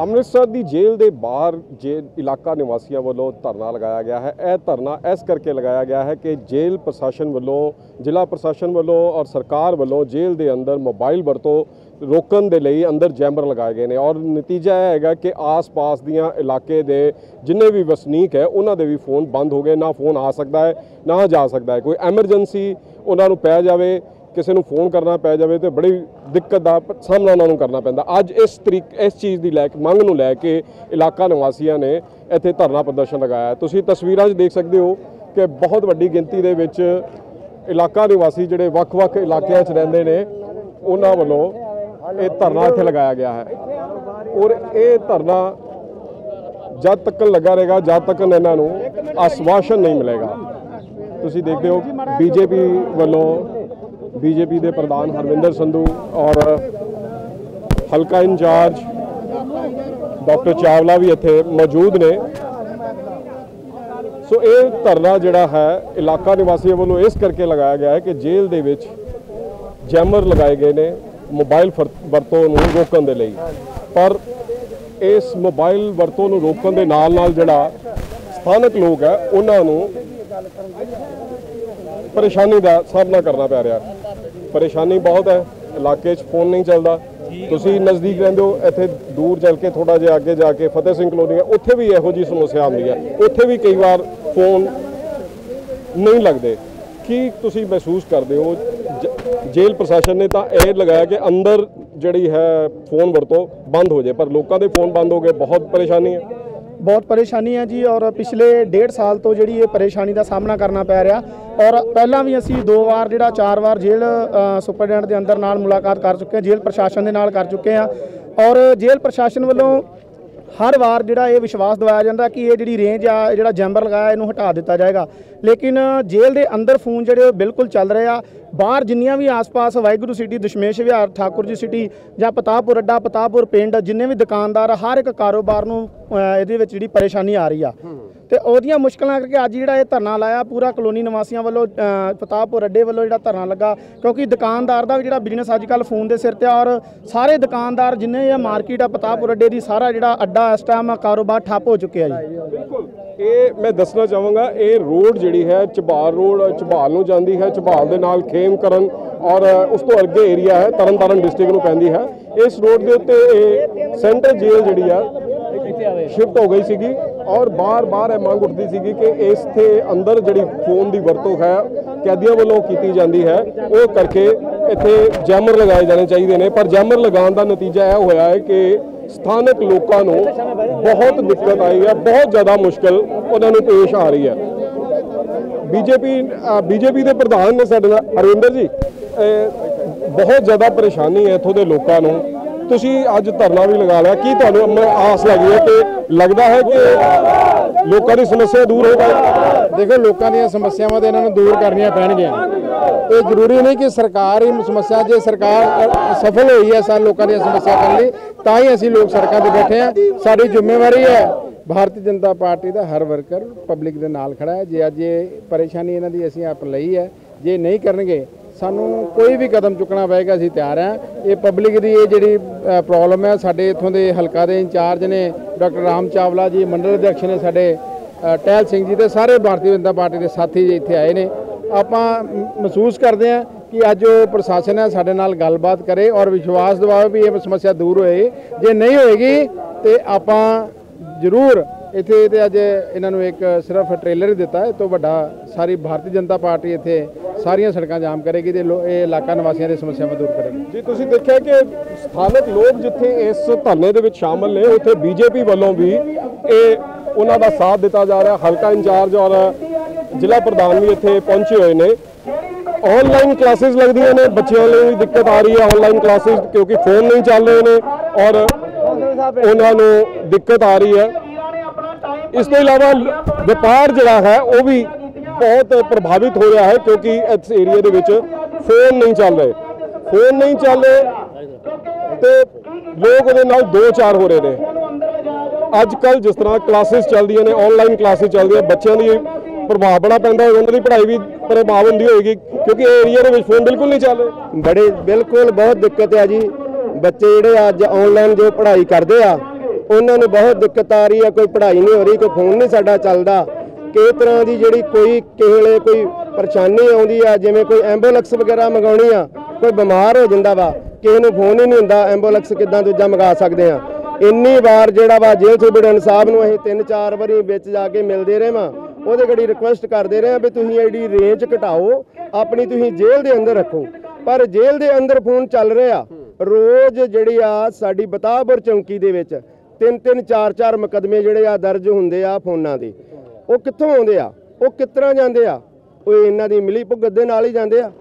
ਅੰਮ੍ਰਿਤਸਰ ਦੀ ਜੇਲ੍ਹ ਦੇ ਬਾਹਰ ਇਲਾਕਾ ਨਿਵਾਸੀਆਂ ਵੱਲੋਂ ਧਰਨਾ ਲਗਾਇਆ ਗਿਆ ਹੈ। ਇਹ ਧਰਨਾ ਇਸ ਕਰਕੇ ਲਗਾਇਆ ਗਿਆ ਹੈ ਕਿ ਜੇਲ੍ਹ ਪ੍ਰਸ਼ਾਸਨ ਵੱਲੋਂ, ਜ਼ਿਲ੍ਹਾ ਪ੍ਰਸ਼ਾਸਨ ਵੱਲੋਂ ਔਰ ਸਰਕਾਰ ਵੱਲੋਂ ਜੇਲ੍ਹ ਦੇ ਅੰਦਰ ਮੋਬਾਈਲ ਵਰਤੋਂ ਰੋਕਣ ਦੇ ਲਈ ਅੰਦਰ ਜੈਮਰ ਲਗਾਏ ਗਏ ਨੇ ਔਰ ਨਤੀਜਾ ਇਹ ਹੈਗਾ ਕਿ ਆਸ-ਪਾਸ ਦੀਆਂ ਇਲਾਕੇ ਦੇ ਜਿੰਨੇ ਵੀ ਵਸਨੀਕ ਹੈ ਉਹਨਾਂ ਦੇ ਵੀ ਫੋਨ ਬੰਦ ਹੋ ਗਏ। ਨਾ ਫੋਨ ਆ ਸਕਦਾ ਹੈ ਨਾ ਜਾ ਸਕਦਾ ਹੈ। ਕੋਈ ਐਮਰਜੈਂਸੀ ਉਹਨਾਂ ਨੂੰ ਪੈ ਜਾਵੇ, ਕਿਸੇ ਨੂੰ ਫੋਨ ਕਰਨਾ ਪੈ ਜਾਵੇ ਤੇ ਬੜੀ ਦਿੱਕਤ ਦਾ ਸਾਹਮਣਾ ਉਹਨਾਂ ਨੂੰ ਕਰਨਾ ਪੈਂਦਾ। ਅੱਜ ਇਸ ਚੀਜ਼ ਦੀ ਮੰਗ ਨੂੰ ਲੈ ਕੇ ਇਲਾਕਾ ਨਿਵਾਸੀਆਂ ਨੇ ਇੱਥੇ ਧਰਨਾ ਪ੍ਰਦਰਸ਼ਨ ਲਗਾਇਆ। ਤੁਸੀਂ ਤਸਵੀਰਾਂ 'ਚ ਦੇਖ ਸਕਦੇ ਹੋ ਕਿ ਬਹੁਤ ਵੱਡੀ ਗਿਣਤੀ ਦੇ ਵਿੱਚ ਇਲਾਕਾ ਨਿਵਾਸੀ ਜਿਹੜੇ ਵੱਖ-ਵੱਖ ਇਲਾਕਿਆਂ 'ਚ ਰਹਿੰਦੇ ਨੇ ਉਹਨਾਂ ਵੱਲੋਂ ਇਹ ਧਰਨਾ ਇੱਥੇ ਲਗਾਇਆ ਗਿਆ ਹੈ ਔਰ ਇਹ ਧਰਨਾ ਜਦ ਤੱਕ ਲੱਗਾ ਰਹੇਗਾ ਜਦ ਤੱਕ ਇਹਨਾਂ ਨੂੰ ਆਸ਼ਵਾਸਨ ਨਹੀਂ ਮਿਲੇਗਾ। ਤੁਸੀਂ ਦੇਖਦੇ ਹੋ ਬੀਜੇਪੀ ਦੇ ਪ੍ਰਧਾਨ ਹਰਵਿੰਦਰ ਸੰਧੂ ਔਰ ਹਲਕਾ ਇੰਚਾਰਜ ਡਾਕਟਰ ਚਾਵਲਾ ਵੀ ਇੱਥੇ ਮੌਜੂਦ ਨੇ। ਸੋ ਇਹ ਧਰਨਾ ਜਿਹੜਾ ਹੈ ਇਲਾਕਾ ਨਿਵਾਸੀਆਂ ਵੱਲੋਂ ਇਸ ਕਰਕੇ ਲਗਾਇਆ ਗਿਆ ਹੈ ਕਿ ਜੇਲ੍ਹ ਦੇ ਵਿੱਚ ਜੈਮਰ ਲਗਾਏ ਗਏ ਨੇ ਮੋਬਾਈਲ ਵਰਤੋਂ ਨੂੰ ਰੋਕਣ ਦੇ ਲਈ। ਪਰ ਇਸ ਮੋਬਾਈਲ ਵਰਤੋਂ ਨੂੰ ਰੋਕਣ ਦੇ ਨਾਲ ਜਿਹੜਾ ਸਥਾਨਕ ਲੋਕ ਹੈ ਉਹਨਾਂ ਨੂੰ ਪਰੇਸ਼ਾਨੀ ਦਾ ਸਾਹਮਣਾ ਕਰਨਾ ਪੈ ਰਿਹਾ। ਪਰੇਸ਼ਾਨੀ ਬਹੁਤ ਹੈ, ਇਲਾਕੇ 'ਚ ਫੋਨ ਨਹੀਂ ਚੱਲਦਾ। ਤੁਸੀਂ ਨਜ਼ਦੀਕ ਰਹਿੰਦੇ ਹੋ, ਇੱਥੇ ਦੂਰ ਚੱਲ ਕੇ ਥੋੜਾ ਜਿਹਾ ਅੱਗੇ ਜਾ ਕੇ ਫਤਿਹ ਸਿੰਘ ਕਲੋਨੀ ਹੈ, ਉੱਥੇ ਵੀ ਇਹੋ ਜਿਹੀ ਸਮੱਸਿਆ ਆਉਂਦੀ ਹੈ। ਉੱਥੇ ਵੀ ਕਈ ਵਾਰ ਫੋਨ ਨਹੀਂ ਲੱਗਦੇ। ਕੀ ਤੁਸੀਂ ਮਹਿਸੂਸ ਕਰਦੇ ਹੋ? ਜੇਲ੍ਹ ਪ੍ਰਸ਼ਾਸਨ ਨੇ ਤਾਂ ਇਹ ਲਗਾਇਆ ਕਿ ਅੰਦਰ ਜਿਹੜੀ ਹੈ ਫੋਨ ਵਰਤੋਂ ਬੰਦ ਹੋ ਜਾਏ, ਪਰ ਲੋਕਾਂ ਦੇ ਫੋਨ ਬੰਦ ਹੋ ਗਏ। ਬਹੁਤ ਪਰੇਸ਼ਾਨੀ ਹੈ ਜੀ ਔਰ ਪਿਛਲੇ 1.5 ਸਾਲ ਤੋਂ ਜਿਹੜੀ ਇਹ ਪਰੇਸ਼ਾਨੀ ਦਾ ਸਾਹਮਣਾ ਕਰਨਾ ਪੈ ਰਿਹਾ। ਔਰ ਪਹਿਲਾਂ ਵੀ ਅਸੀਂ 2 ਵਾਰ 4 ਵਾਰ ਜੇਲ੍ਹ ਸੁਪਰਡੈਂਟ ਦੇ ਅੰਦਰ ਨਾਲ ਮੁਲਾਕਾਤ ਕਰ ਚੁੱਕੇ ਹਾਂ, ਜੇਲ੍ਹ ਪ੍ਰਸ਼ਾਸਨ ਦੇ ਨਾਲ ਕਰ ਚੁੱਕੇ ਹਾਂ ਔਰ ਜੇਲ੍ਹ ਪ੍ਰਸ਼ਾਸਨ ਵੱਲੋਂ ਹਰ ਵਾਰ ਜਿਹੜਾ ਇਹ ਵਿਸ਼ਵਾਸ ਦਿਵਾਇਆ ਜਾਂਦਾ ਕਿ ਇਹ ਜਿਹੜੀ ਰੇਂਜ ਆ, ਜਿਹੜਾ ਜੈਮਰ ਲਗਾਇਆ ਇਹਨੂੰ ਹਟਾ ਦਿੱਤਾ ਜਾਏਗਾ। ਲੇਕਿਨ ਜੇਲ੍ਹ ਦੇ ਅੰਦਰ ਫੋਨ ਜਿਹੜੇ ਬਿਲਕੁਲ ਚੱਲ ਰਹੇ ਆ। ਬਾਹਰ ਜਿੰਨੀਆਂ ਵੀ ਆਸ-ਪਾਸ ਵਾਹਿਗੁਰੂ ਸਿਟੀ, ਦਸ਼ਮੇਸ਼ ਵਿਹਾਰ, ਠਾਕੁਰ ਜੀ ਸਿਟੀ ਜਾਂ ਪਤਾਪੁਰ ਅੱਡਾ, ਪਤਾਪੁਰ ਪਿੰਡ, ਜਿੰਨੇ ਵੀ ਦੁਕਾਨਦਾਰ, ਹਰ ਇੱਕ ਕਾਰੋਬਾਰ ਨੂੰ ਇਹਦੇ ਵਿੱਚ ਜਿਹੜੀ ਪਰੇਸ਼ਾਨੀ ਆ ਰਹੀ ਆ ਤੇ ਉਹਦੀਆਂ ਮੁਸ਼ਕਲਾਂ ਕਰਕੇ ਅੱਜ ਜਿਹੜਾ ਇਹ ਧਰਨਾ ਲਾਇਆ ਪੂਰਾ ਕਲੋਨੀ ਨਿਵਾਸੀਆਂ ਵੱਲੋਂ, ਪਤਾਪੁਰ ਅੱਡੇ ਵੱਲੋਂ ਜਿਹੜਾ ਧਰਨਾ ਲੱਗਾ, ਕਿਉਂਕਿ ਦੁਕਾਨਦਾਰ ਦਾ ਵੀ ਜਿਹੜਾ ਬਿਜ਼ਨਸ ਅੱਜ ਕੱਲ੍ਹ ਫੋਨ ਦੇ ਸਿਰ ਤੇ ਔਰ ਸਾਰੇ ਦੁਕਾਨਦਾਰ ਜਿੰਨੇ ਇਹ ਮਾਰਕੀਟ ਆ ਪਤਾਪੁਰ ਅੱਡੇ ਦੀ, ਸਾਰਾ ਜਿਹੜਾ ਅੱਡਾ ਇਸ ਟਾਈਮ ਕਾਰੋਬਾਰ ਠੱਪ ਹੋ ਚੁੱਕਿਆ ਜੀ। ਬਿਲਕੁਲ ਇਹ ਮੈਂ ਦੱਸਣਾ ਚਾਹਾਂਗਾ, ਇਹ ਰੋਡ ਜਿਹੜੀ ਹੈ ਝਬਾਲ ਰੋਡ, ਝਬਾਲ ਨੂੰ ਜਾਂਦੀ ਹੈ, ਝਬਾਲ ਦੇ ਨਾਲ ਖੇਮ ਕਰਨ ਔਰ ਉਸ ਤੋਂ ਅੱਗੇ ਏਰੀਆ ਹੈ ਤਰਨਤਾਰਨ ਡਿਸਟ੍ਰਿਕਟ ਨੂੰ ਪੈਂਦੀ ਹੈ। ਇਸ ਰੋਡ ਦੇ ਉੱਤੇ ਇਹ ਸੈਂਟਰਲ ਜੇਲ੍ਹ ਜਿਹੜੀ ਆ ਸ਼ਿਫਟ ਹੋ ਗਈ ਸੀਗੀ ਔਰ ਬਾਰ-ਬਾਰ ਇਹ ਮੰਗ ਉੱਠਦੀ ਸੀਗੀ ਕਿ ਇਸ ਦੇ ਅੰਦਰ ਜਿਹੜੀ ਫੋਨ ਦੀ ਵਰਤੋਂ ਹੈ ਕੈਦੀਆਂ ਵੱਲੋਂ ਕੀਤੀ ਜਾਂਦੀ ਹੈ, ਉਹ ਕਰਕੇ ਇੱਥੇ ਜੈਮਰ ਲਗਾਏ ਜਾਣੇ ਚਾਹੀਦੇ ਨੇ। ਪਰ ਜੈਮਰ ਲਗਾਉਣ ਦਾ ਨਤੀਜਾ ਇਹ ਹੋਇਆ ਹੈ ਕਿ ਸਥਾਨਕ ਲੋਕਾਂ ਨੂੰ ਬਹੁਤ ਦਿੱਕਤ ਆਈ ਹੈ, ਬਹੁਤ ਜ਼ਿਆਦਾ ਮੁਸ਼ਕਲ ਉਹਨਾਂ ਨੂੰ ਪੇਸ਼ ਆ ਰਹੀ ਹੈ। ਬੀਜੇਪੀ ਦੇ ਪ੍ਰਧਾਨ ਨੇ ਸਾਡੇ ਨਾਲ ਹਰਵਿੰਦਰ ਜੀ, ਬਹੁਤ ਜ਼ਿਆਦਾ ਪਰੇਸ਼ਾਨੀ ਹੈ ਇੱਥੋਂ ਦੇ ਲੋਕਾਂ ਨੂੰ। ਤੁਸੀਂ ਅੱਜ ਧਰਨਾ ਵੀ ਲਗਾ ਲਿਆ, ਕੀ ਤੁਹਾਨੂੰ ਆਸ ਲੱਗੀ ਹੈ ਕਿ ਲੱਗਦਾ ਹੈ ਕਿ ਲੋਕਾਂ ਦੀ ਸਮੱਸਿਆ ਦੂਰ ਹੋ ਪਾਏ? ਦੇਖੋ, ਲੋਕਾਂ ਦੀਆਂ ਸਮੱਸਿਆਵਾਂ ਤੇ ਇਹਨਾਂ ਨੂੰ ਦੂਰ ਕਰਨੀਆਂ ਪੈਣਗੀਆਂ। ਇਹ ਜ਼ਰੂਰੀ ਨਹੀਂ ਕਿ ਸਰਕਾਰ ਹੀ ਸਮੱਸਿਆ, ਜੇ ਸਰਕਾਰ ਸਫਲ ਹੋਈ ਹੈ ਸਾਨੂੰ ਲੋਕਾਂ ਦੀਆਂ ਸਮੱਸਿਆ ਕਰਨ ਲਈ ਤਾਂ ਹੀ ਅਸੀਂ ਲੋਕ ਸੜਕਾਂ ਤੇ ਬੈਠੇ ਹਾਂ। ਸਾਡੀ ਜ਼ਿੰਮੇਵਾਰੀ ਹੈ, ਭਾਰਤੀ ਜਨਤਾ ਪਾਰਟੀ ਦਾ ਹਰ ਵਰਕਰ ਪਬਲਿਕ ਦੇ ਨਾਲ ਖੜਾ ਹੈ। ਜੇ ਅੱਜ ਇਹ ਪਰੇਸ਼ਾਨੀ ਇਹਨਾਂ ਦੀ ਅਸੀਂ ਆਪ ਲਈ ਹੈ, ਜੇ ਨਹੀਂ ਕਰਨਗੇ ਸਾਨੂੰ ਕੋਈ ਵੀ ਕਦਮ ਚੁੱਕਣਾ ਪਏਗਾ, ਅਸੀਂ ਤਿਆਰ ਹਾਂ। ਇਹ ਪਬਲਿਕ ਦੀ ਇਹ ਜਿਹੜੀ ਪ੍ਰੋਬਲਮ ਹੈ, ਸਾਡੇ ਇੱਥੋਂ ਦੇ ਹਲਕਾ ਦੇ ਇੰਚਾਰਜ ਨੇ ਡਾਕਟਰ ਰਾਮ ਚਾਵਲਾ ਜੀ, ਮੰਡਲ ਅਧਿਕਸ਼ ਨੇ ਸਾਡੇ ਟਹਿਲ ਸਿੰਘ ਜੀ ਤੇ ਸਾਰੇ ਭਾਰਤੀ ਜਨਤਾ ਪਾਰਟੀ ਦੇ ਸਾਥੀ ਜੀ ਇੱਥੇ ਆਏ ਨੇ। ਆਪਾਂ ਮਹਿਸੂਸ ਕਰਦੇ ਹਾਂ ਕਿ ਅੱਜ ਉਹ ਪ੍ਰਸ਼ਾਸਨ ਹੈ ਸਾਡੇ ਨਾਲ ਗੱਲਬਾਤ ਕਰੇ ਔਰ ਵਿਸ਼ਵਾਸ ਦਿਵਾਵੇ ਵੀ ਇਹ ਸਮੱਸਿਆ ਦੂਰ ਹੋਏ। ਜੇ ਨਹੀਂ ਹੋਏਗੀ ਤੇ ਆਪਾਂ ਜ਼ਰੂਰ ਇੱਥੇ ਤੇ ਅੱਜ ਇਹਨਾਂ ਨੂੰ ਇੱਕ ਸਿਰਫ ਟ੍ਰੇਲਰ ਹੀ ਦਿੱਤਾ ਹੈ, ਤੋਂ ਵੱਡਾ ਸਾਰੀ ਭਾਰਤੀ ਜਨਤਾ ਪਾਰਟੀ ਇੱਥੇ ਸਾਰੀਆਂ ਸੜਕਾਂ ਜਾਮ ਕਰੇਗੀ ਤੇ ਇਹ ਇਲਾਕਾ ਨਿਵਾਸੀਆਂ ਦੀ ਸਮੱਸਿਆਵਾਂ ਦੂਰ ਕਰੇਗੀ। ਜੀ, ਤੁਸੀਂ ਦੇਖਿਆ ਕਿ ਸਥਾਨਕ ਲੋਕ ਜਿੱਥੇ ਇਸ ਧਰਨੇ ਦੇ ਵਿੱਚ ਸ਼ਾਮਲ ਨੇ ਉੱਥੇ ਬੀਜੇਪੀ ਵੱਲੋਂ ਵੀ ਇਹ ਉਹਨਾਂ ਦਾ ਸਾਥ ਦਿੱਤਾ ਜਾ ਰਿਹਾ। ਹਲਕਾ ਇੰਚਾਰਜ ਔਰ ਜ਼ਿਲ੍ਹਾ ਪ੍ਰਧਾਨ ਵੀ ਇੱਥੇ ਪਹੁੰਚੇ ਹੋਏ ਨੇ। ਆਨਲਾਈਨ ਕਲਾਸਿਸ ਲੱਗਦੀਆਂ ਨੇ, ਬੱਚਿਆਂ ਲਈ ਵੀ ਦਿੱਕਤ ਆ ਰਹੀ ਹੈ ਆਨਲਾਈਨ ਕਲਾਸਿਸ, ਕਿਉਂਕਿ ਫੋਨ ਨਹੀਂ ਚੱਲ ਰਹੇ ਨੇ ਔਰ ਉਹਨਾਂ ਨੂੰ ਦਿੱਕਤ ਆ ਰਹੀ ਹੈ। ਇਸ ਤੋਂ ਇਲਾਵਾ ਵਪਾਰ ਜਿਹੜਾ ਹੈ ਉਹ ਵੀ ਬਹੁਤ ਪ੍ਰਭਾਵਿਤ ਹੋ ਰਿਹਾ ਹੈ ਕਿਉਂਕਿ ਇਸ ਏਰੀਆ ਦੇ ਵਿੱਚ ਫੋਨ ਨਹੀਂ ਚੱਲ ਰਹੇ ਤੇ ਲੋਕ ਉਹਦੇ ਨਾਲ 2-4 ਹੋ ਰਹੇ ਨੇ। ਅੱਜ ਕੱਲ੍ਹ ਜਿਸ ਤਰ੍ਹਾਂ ਕਲਾਸਿਸ ਚੱਲਦੀਆਂ ਨੇ, ਆਨਲਾਈਨ ਕਲਾਸਿਸ ਚੱਲਦੀਆਂ, ਬੱਚਿਆਂ ਦੀ ਪ੍ਰਭਾਵ ਬੜਾ ਪੈਂਦਾ ਹੋਏਗਾ, ਉਹਨਾਂ ਦੀ ਪੜ੍ਹਾਈ ਵੀ ਪ੍ਰਭਾਵ ਹੁੰਦੀ ਹੋਏਗੀ ਕਿਉਂਕਿ ਏਰੀਆ ਦੇ ਵਿੱਚ ਫੋਨ ਬਿਲਕੁਲ ਨਹੀਂ ਚੱਲ ਰਹੇ। ਬਿਲਕੁਲ ਬਹੁਤ ਦਿੱਕਤ ਹੈ ਜੀ। ਬੱਚੇ ਜਿਹੜੇ ਅੱਜ ਆਨਲਾਈਨ ਜੋ ਪੜ੍ਹਾਈ ਕਰਦੇ ਆ ਉਹਨਾਂ ਨੂੰ ਬਹੁਤ ਦਿੱਕਤ ਆ ਰਹੀ ਹੈ। ਕੋਈ ਪੜ੍ਹਾਈ ਨਹੀਂ ਹੋ ਰਹੀ, ਕੋਈ ਫੋਨ ਨਹੀਂ ਸਾਡਾ ਚੱਲਦਾ। ਕਈ ਤਰ੍ਹਾਂ ਦੀ ਜਿਹੜੀ ਕੋਈ ਕਿਸੇ ਵੇਲੇ ਕੋਈ ਪਰੇਸ਼ਾਨੀ ਆਉਂਦੀ ਆ, ਜਿਵੇਂ ਕੋਈ ਐਂਬੂਲੈਂਸ ਵਗੈਰਾ ਮੰਗਾਉਣੀ ਆ, ਕੋਈ ਬਿਮਾਰ ਹੋ ਜਾਂਦਾ ਵਾ, ਕਿਸੇ ਨੂੰ ਫੋਨ ਹੀ ਨਹੀਂ ਹੁੰਦਾ, ਐਂਬੂਲੈਂਸ ਕਿੱਦਾਂ ਦੂਜਾ ਮੰਗਾ ਸਕਦੇ ਆ। ਇੰਨੀ ਵਾਰ ਜਿਹੜਾ ਵਾ ਜੇਲ੍ਹ ਸੁਪਰਡੈਂਟ ਸਾਹਿਬ ਨੂੰ ਅਸੀਂ 3-4 ਵਾਰੀ ਵਿੱਚ ਜਾ ਕੇ ਮਿਲਦੇ ਰਹੇ ਵਾਂ, ਉਹਦੇ ਘੜੀ ਰਿਕੁਐਸਟ ਕਰਦੇ ਰਹੇ ਵੀ ਤੁਸੀਂ ਐਡੀ ਰੇਂਜ ਘਟਾਓ, ਆਪਣੀ ਤੁਸੀਂ ਜੇਲ੍ਹ ਦੇ ਅੰਦਰ ਰੱਖੋ। ਪਰ ਜੇਲ੍ਹ ਦੇ ਅੰਦਰ ਫੋਨ ਚੱਲ ਰਿਹਾ ਰੋਜ਼। ਜਿਹੜੀ ਆ ਸਾਡੀ ਬਤਾਬਰ ਚੌਂਕੀ ਦੇ ਵਿੱਚ 3-3 4-4 ਮੁਕੱਦਮੇ ਜਿਹੜੇ ਆ ਦਰਜ ਹੁੰਦੇ ਆ ਫੋਨਾਂ ਦੇ। ਉਹ ਕਿੱਥੋਂ ਆਉਂਦੇ ਆ, ਉਹ ਕਿਸ ਤਰ੍ਹਾਂ ਜਾਂਦੇ ਆ? ਉਹ ਇਹਨਾਂ ਦੀ ਮਿਲੀ ਭੁਗਤ ਦੇ ਨਾਲ ਹੀ ਜਾਂਦੇ ਆ।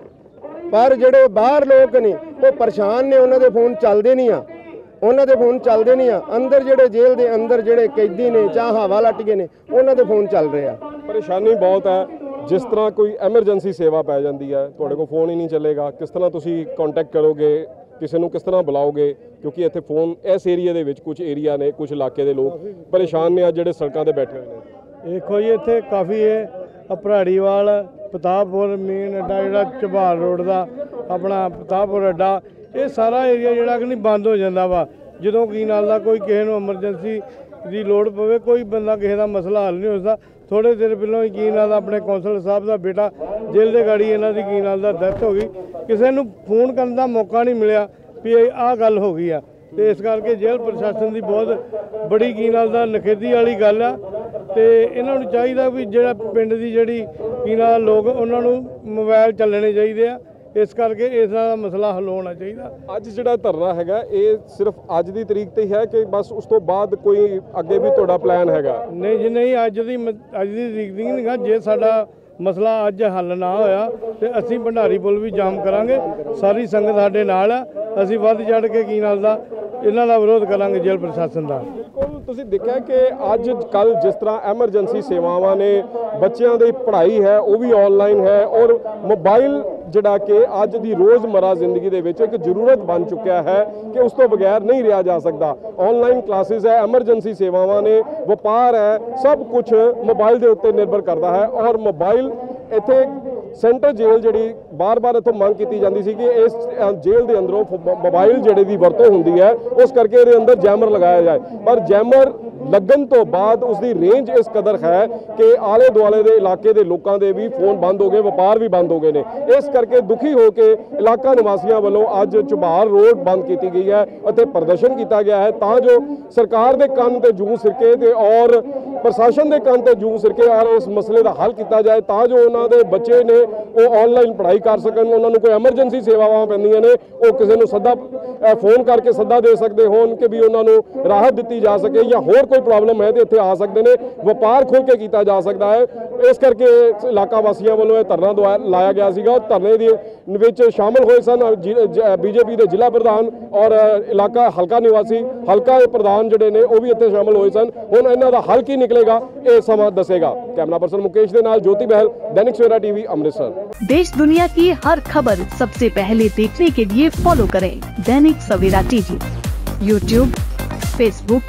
ਪਰ ਜਿਹੜੇ ਬਾਹਰ ਲੋਕ ਨੇ ਉਹ ਪਰੇਸ਼ਾਨ ਨੇ, ਉਹਨਾਂ ਦੇ ਫੋਨ ਚੱਲਦੇ ਨਹੀਂ ਆ, ਉਹਨਾਂ ਦੇ ਫੋਨ ਚੱਲਦੇ ਨਹੀਂ ਆ। ਅੰਦਰ ਜਿਹੜੇ ਜੇਲ੍ਹ ਦੇ ਅੰਦਰ ਜਿਹੜੇ ਕੈਦੀ ਨੇ ਜਾਂ ਹਵਾ ਲੱਟ ਗਏ ਨੇ, ਉਹਨਾਂ ਦੇ ਫੋਨ ਚੱਲ ਰਹੇ ਆ। ਪਰੇਸ਼ਾਨੀ ਬਹੁਤ ਹੈ। ਜਿਸ ਤਰ੍ਹਾਂ ਕੋਈ ਐਮਰਜੈਂਸੀ ਸੇਵਾ ਪੈ ਜਾਂਦੀ ਹੈ, ਤੁਹਾਡੇ ਕੋਲ ਫੋਨ ਹੀ ਨਹੀਂ ਚੱਲੇਗਾ, ਕਿਸ ਤਰ੍ਹਾਂ ਤੁਸੀਂ ਕੰਟੈਕਟ ਕਰੋਗੇ, ਕਿਸੇ ਨੂੰ ਕਿਸ ਤਰ੍ਹਾਂ ਬੁਲਾਓਗੇ? ਕਿਉਂਕਿ ਇੱਥੇ ਫੋਨ ਇਸ ਏਰੀਆ ਦੇ ਵਿੱਚ ਕੁਝ ਏਰੀਆ ਨੇ, ਕੁਝ ਇਲਾਕੇ ਦੇ ਲੋਕ ਪਰੇਸ਼ਾਨ ਨੇ, ਜਿਹੜੇ ਸੜਕਾਂ ਤੇ ਬੈਠੇ ਹੋਏ ਨੇ। ਦੇਖੋ ਜੀ ਇੱਥੇ ਕਾਫੀ ਹੈ ਭਰਾੜੀਵਾਲ, ਪ੍ਰਤਾਪਪੁਰ ਮੇਨ ਅੱਡਾ, ਜਿਹੜਾ ਝਬਾਲ ਰੋਡ ਦਾ ਆਪਣਾ ਪ੍ਰਤਾਪਪੁਰ ਅੱਡਾ, ਇਹ ਸਾਰਾ ਏਰੀਆ ਜਿਹੜਾ ਕਿ ਨਹੀਂ ਬੰਦ ਹੋ ਜਾਂਦਾ ਵਾ ਜਦੋਂ ਕੀ ਨਾਲ ਦਾ ਕੋਈ ਕਿਸੇ ਨੂੰ ਐਮਰਜੈਂਸੀ ਦੀ ਲੋੜ ਪਵੇ। ਕੋਈ ਬੰਦਾ ਕਿਸੇ ਦਾ ਮਸਲਾ ਹੱਲ ਨਹੀਂ ਹੋ ਸਕਦਾ। ਥੋੜੇ ਦਿਨ ਪਹਿਲਾਂ ਹੀ ਕੀ ਨਾਲ ਦਾ ਆਪਣੇ ਕੌਂਸਲਰ ਸਾਹਿਬ ਦਾ ਬੇਟਾ ਜੇਲ੍ਹ ਦੇ ਗਾੜੀ ਇਹਨਾਂ ਦੀ ਕੀ ਨਾਲ ਦਾ ਡੈਥ ਹੋ ਗਈ। ਕਿਸੇ ਨੂੰ ਫੋਨ ਕਰਨ ਦਾ ਮੌਕਾ ਨਹੀਂ ਮਿਲਿਆ ਵੀ ਆਹ ਗੱਲ ਹੋ ਗਈ ਆ। ਤੇ ਇਸ ਕਰਕੇ ਜੇਲ੍ਹ ਪ੍ਰਸ਼ਾਸਨ ਦੀ ਬਹੁਤ ਬੜੀ ਕੀ ਨਾਲ ਦਾ ਨਖੇਦੀ ਵਾਲੀ ਗੱਲ ਆ। ਤੇ ਇਹਨਾਂ ਨੂੰ ਚਾਹੀਦਾ ਵੀ ਜਿਹੜਾ ਪਿੰਡ ਦੀ ਜਿਹੜੀ ਕੀ ਨਾਲ ਲੋਕ ਉਹਨਾਂ ਨੂੰ ਮੋਬਾਈਲ ਚੱਲਣੇ ਚਾਹੀਦੇ ਆ। ਇਸ ਕਰਕੇ ਇਸ ਦਾ ਮਸਲਾ ਹੱਲ ਹੋਣਾ ਚਾਹੀਦਾ। ਅੱਜ ਜਿਹੜਾ ਧਰਨਾ ਹੈਗਾ ਇਹ ਸਿਰਫ ਅੱਜ ਦੀ ਤਰੀਕ ਤੇ ਹੀ ਹੈ ਕਿ ਬਸ ਉਸ ਤੋਂ ਬਾਅਦ ਕੋਈ ਅੱਗੇ ਵੀ ਤੁਹਾਡਾ ਪਲਾਨ ਹੈਗਾ? ਨਹੀਂ ਜੀ ਨਹੀਂ, ਅੱਜ ਦੀ ਤਰੀਕ ਦੀ ਨਹੀਂ। ਜੇ ਸਾਡਾ ਮਸਲਾ ਅੱਜ ਹੱਲ ਨਾ ਹੋਇਆ ਤੇ ਅਸੀਂ ਭੰਡਾਰੀ ਪੁਲ ਵੀ ਜਾਮ ਕਰਾਂਗੇ। ਸਾਰੀ ਸੰਗਤ ਸਾਡੇ ਨਾਲ ਆ। ਅਸੀਂ ਵੱਧ ਚੜ੍ਹ ਕੇ ਕੀ ਨਾਲ ਦਾ ਇਹਨਾਂ ਦਾ ਵਿਰੋਧ ਕਰਾਂਗੇ ਜੇਲ੍ਹ ਪ੍ਰਸ਼ਾਸਨ ਦਾ। ਬਿਲਕੁਲ ਤੁਸੀਂ ਦੇਖਿਆ ਕਿ ਅੱਜ ਕੱਲ ਜਿਸ ਤਰ੍ਹਾਂ ਐਮਰਜੈਂਸੀ ਸੇਵਾਵਾਂ ਨੇ, ਬੱਚਿਆਂ ਦੀ ਪੜ੍ਹਾਈ ਹੈ ਉਹ ਵੀ ਆਨਲਾਈਨ ਹੈ, ਔਰ ਮੋਬਾਈਲ ਜਿਹੜਾ ਕਿ ਅੱਜ ਦੀ ਰੋਜ਼ਮਰਾ ਜ਼ਿੰਦਗੀ ਦੇ ਵਿੱਚ ਇੱਕ ਜ਼ਰੂਰਤ ਬਣ ਚੁੱਕਿਆ ਹੈ ਕਿ ਉਸ ਤੋਂ ਬਗੈਰ ਨਹੀਂ ਰਿਹਾ ਜਾ ਸਕਦਾ। ਆਨਲਾਈਨ ਕਲਾਸਿਸ ਹੈ, ਐਮਰਜੈਂਸੀ ਸੇਵਾਵਾਂ ਨੇ, ਵਪਾਰ ਹੈ, ਸਭ ਕੁਝ ਮੋਬਾਈਲ ਦੇ ਉੱਤੇ ਨਿਰਭਰ ਕਰਦਾ ਹੈ। ਔਰ ਮੋਬਾਈਲ ਇੱਥੇ ਸੈਂਟਰ ਜੇਲ੍ਹ ਜਿਹੜੀ ਬਾਰ-ਬਾਰ ਇੱਥੋਂ ਮੰਗ ਕੀਤੀ ਜਾਂਦੀ ਸੀ ਕਿ ਇਸ ਜੇਲ੍ਹ ਦੇ ਅੰਦਰੋਂ ਮੋਬਾਈਲ ਜਿਹੜੇ ਦੀ ਵਰਤੋਂ ਹੁੰਦੀ ਹੈ, ਉਸ ਕਰਕੇ ਇਹਦੇ ਅੰਦਰ ਜੈਮਰ ਲਗਾਇਆ ਜਾਏ। ਪਰ ਜੈਮਰ ਲੱਗਣ ਤੋਂ ਬਾਅਦ ਉਸ ਦੀ ਰੇਂਜ ਇਸ ਕਦਰ ਹੈ ਕਿ ਆਲੇ ਦੁਆਲੇ ਦੇ ਇਲਾਕੇ ਦੇ ਲੋਕਾਂ ਦੇ ਵੀ ਫੋਨ ਬੰਦ ਹੋ ਗਏ, ਵਪਾਰ ਵੀ ਬੰਦ ਹੋ ਗਏ ਨੇ। ਇਸ ਕਰਕੇ ਦੁਖੀ ਹੋ ਕੇ ਇਲਾਕਾ ਨਿਵਾਸੀਆਂ ਵੱਲੋਂ ਅੱਜ ਝਬਾਲ ਰੋਡ ਬੰਦ ਕੀਤੀ ਗਈ ਹੈ ਅਤੇ ਪ੍ਰਦਰਸ਼ਨ ਕੀਤਾ ਗਿਆ ਹੈ ਤਾਂ ਜੋ ਸਰਕਾਰ ਦੇ ਕੰਨ ਤੇ ਜੂੰ ਸਿਰਕੇ ਤੇ ਔਰ ਪ੍ਰਸ਼ਾਸਨ ਦੇ ਕੰਨ ਤੇ ਜੂੰ ਸਿਰਕੇ ਔਰ ਇਸ ਮਸਲੇ ਦਾ ਹੱਲ ਕੀਤਾ ਜਾਏ ਤਾਂ ਜੋ ਉਹਨਾਂ ਦੇ ਬੱਚੇ ਨੇ ਉਹ ਆਨਲਾਈਨ ਪੜ੍ਹਾਈ ਕਰ ਸਕਣ। ਉਹਨਾਂ ਨੂੰ ਕੋਈ ਐਮਰਜੈਂਸੀ ਸੇਵਾਵਾਂ ਪੈਂਦੀਆਂ ਨੇ, ਉਹ ਕਿਸੇ ਨੂੰ ਸੱਦਾ ਫੋਨ ਕਰਕੇ ਸੱਦਾ ਦੇ ਸਕਦੇ ਹੋਣ ਕਿ ਵੀ ਉਹਨਾਂ ਨੂੰ ਰਾਹਤ ਦਿੱਤੀ ਜਾ ਸਕੇ, ਜਾਂ ਹੋਰ ਕੋਈ ਪ੍ਰੋਬਲਮ ਹੈ ਤੇ ਇੱਥੇ ਆ ਸਕਦੇ ਨੇ, ਵਪਾਰ ਖੋਲ੍ਹ ਕੇ ਕੀਤਾ ਜਾ ਸਕਦਾ ਹੈ। ਇਸ ਕਰਕੇ ਇਲਾਕਾ ਵਾਸੀਆਂ ਵੱਲੋਂ ਇਹ ਧਰਨਾ ਲਾਇਆ ਗਿਆ ਸੀਗਾ। ਧਰਨੇ ਦੇ ਵਿੱਚ ਸ਼ਾਮਲ ਹੋਏ ਸਨ ਬੀਜੇਪੀ ਦੇ ਜ਼ਿਲ੍ਹਾ ਪ੍ਰਧਾਨ ਔਰ ਇਲਾਕਾ ਹਲਕਾ ਨਿਵਾਸੀ ਹਲਕਾ ਪ੍ਰਧਾਨ ਜਿਹੜੇ ਨੇ ਉਹ ਵੀ ਇੱਥੇ ਸ਼ਾਮਲ ਹੋਏ ਸਨ। ਹੁਣ ਇਹਨਾਂ ਦਾ ਹੱਲ ਕੀ ਨਿਕਲੇਗਾ ਇਹ ਸਮਾਂ ਦੱਸੇਗਾ। कैमरा पर्सन मुकेश के नाल ज्योति बहल, दैनिक सवेरा टीवी, अमृतसर। देश दुनिया की हर खबर सबसे पहले देखने के लिए फॉलो करें Dainik Savera TV, YouTube, Facebook,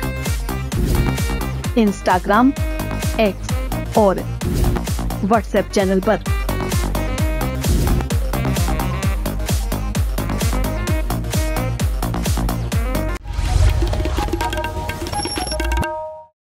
Instagram, X और व्हाट्सएप चैनल पर।